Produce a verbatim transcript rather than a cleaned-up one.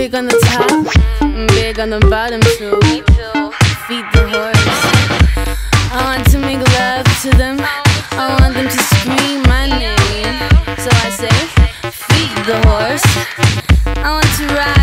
big on the top, big on the bottom too. Feed the horse. I want to make love to them. I want them to scream my name. So I say, feed the horse. I want to ride